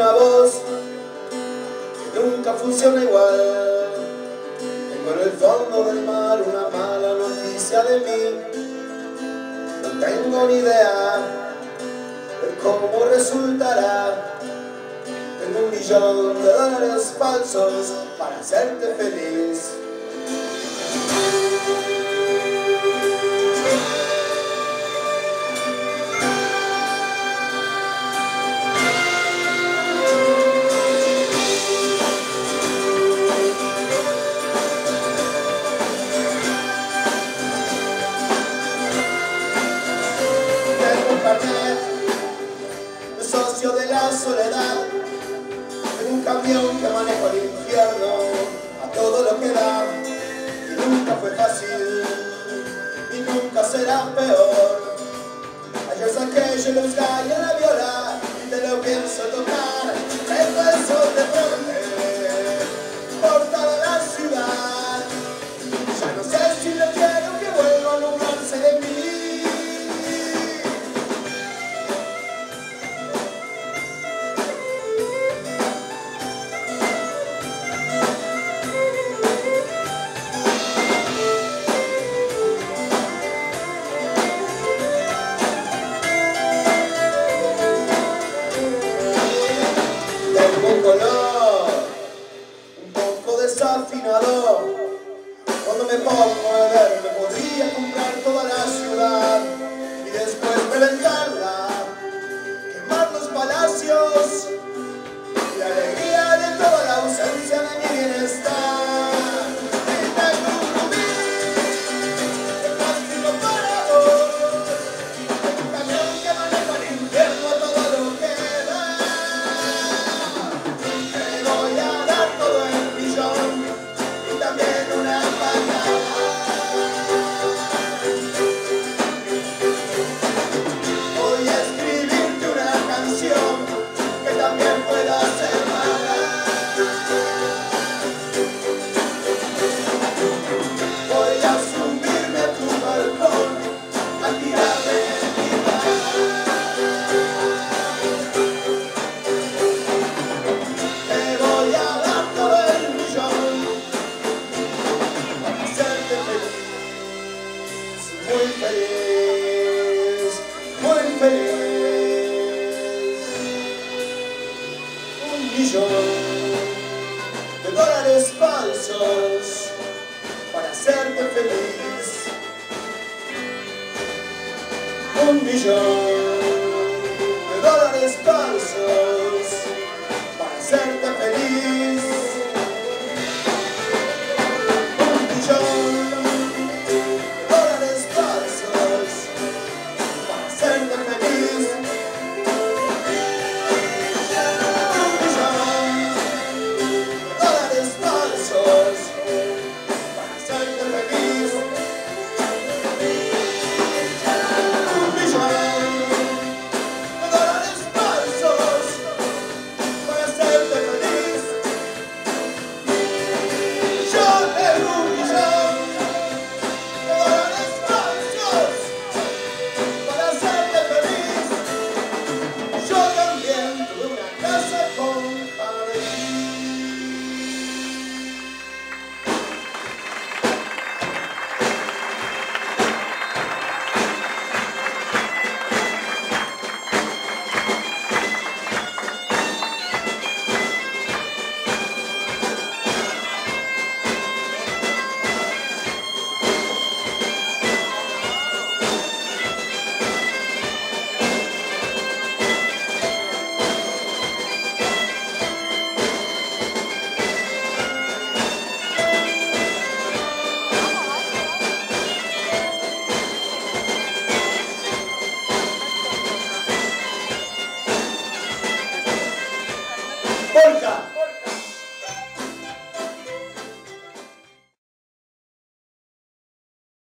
una voz que nunca funciona igual. Tengo en el fondo del mar una mala noticia de mí. No tengo ni idea de cómo resultará. Tengo $1.000.000 falsos para hacerte feliz. El socio de la soledad, en un camión que manejo al infierno a todo lo que da. Y nunca fue fácil y nunca será peor. Ayer saqué yo los gallos en la viola y te lo pienso tocar. Tengo el sol de frente por toda la ciudad. Ya no sé si no quiero que vuelva a nublarse de mí. Un poco desafinado. Cuando me pongo a beber me podría comprar toda la ciudad y después reventarla, quemar los palacios y la alegría de toda la ausencia de mi bienestar. Y tengo un rubí de plástico para vos, un camión que maneja el infierno a todo lo que da. Voy a escribirte una canción que también pueda ser mala. Voy a subirme a tu balcón, a tirarme en mi cama. Te voy a dar todo el millón para hacerte feliz, muy feliz, muy feliz. $1.000.000 falsos para hacerte feliz. $1.000.000 falsos